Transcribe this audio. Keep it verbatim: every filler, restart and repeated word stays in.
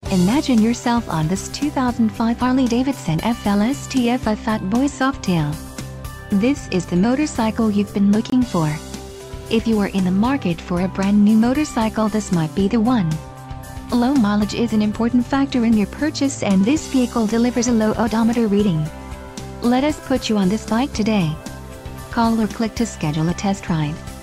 Imagine yourself on this two thousand five Harley-Davidson F L S T F I Fat Boy Softail. This is the motorcycle you've been looking for. If you are in the market for a brand new motorcycle, this might be the one. Low mileage is an important factor in your purchase, and this vehicle delivers a low odometer reading. Let us put you on this bike today. Call or click to schedule a test ride.